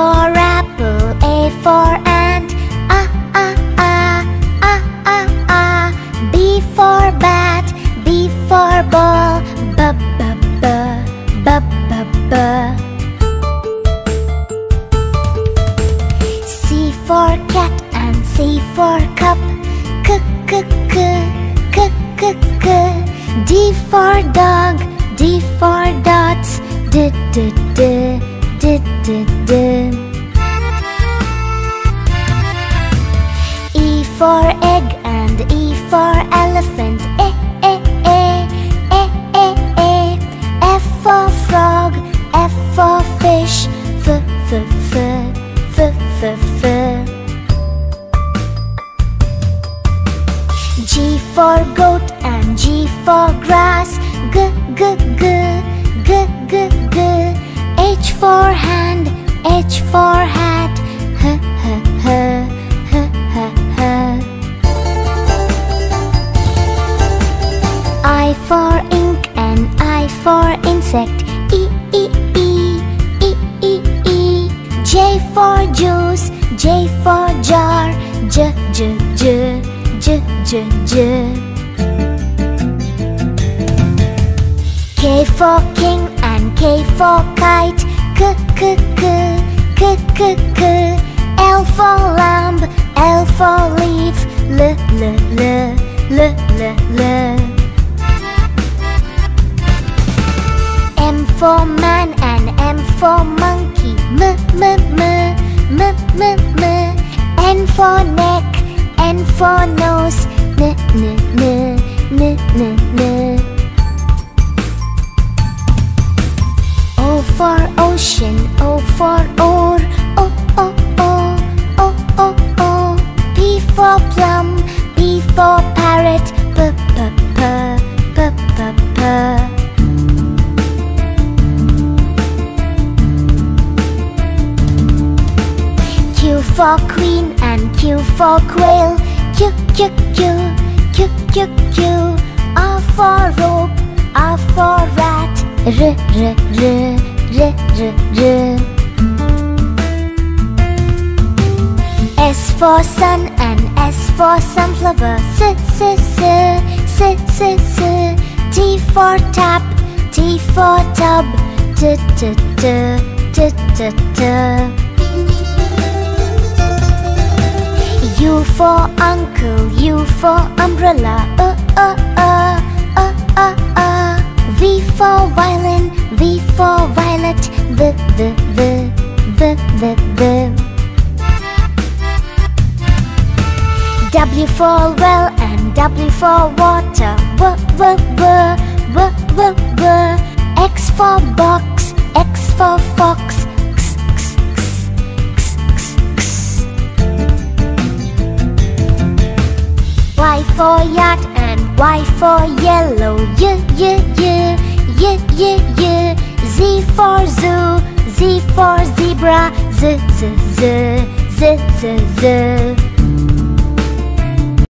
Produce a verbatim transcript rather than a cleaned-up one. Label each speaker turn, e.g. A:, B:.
A: for apple, A for ant, ah ah ah, ah ah ah. B for bat, B for ball, b b b, b b b. C for cat and C for cup, k k k, k k k. D for dog, D for dots, d d d, d d d. E for egg and E for elephant, e e e, e e e. F for frog, F for fish, f f f, f f f. G for goat and G for grass, g g g, g g g. H for hand, H for hat, h h h, h h h. I for ink and I for insect, e e e, e e e. J for juice, J for jar, j j j, j j j. K for king and K for kite, k k k, k k k. L for lamb, L for leaf, l l l, l l l. M for man and M for monkey, m m m, m m m. N for neck, N for nose, n n n, n n n. O for ocean, O for oar, o o o, o o o. P for plum, P for parrot, p p p, p p p. Q for queen and Q for quail, Q Q Q, Q Q Q. R for rope, R for rat, R R R, R R R. S for sun and S for sunflower, S S S, S S S. T for tap, T for tub, T T T, T T T. U for uncle, U for umbrella, uh uh uh, uh uh uh. V for violin, V for violet, V V V, V V V. W for well and W for water, W W W, W W W. X for box, X for fox, X X X, X X X. Y for yacht and Y for yellow, Y Y Y, Y Y Y. Z for zoo, Z for zebra, Z Z Z, Z Z Z.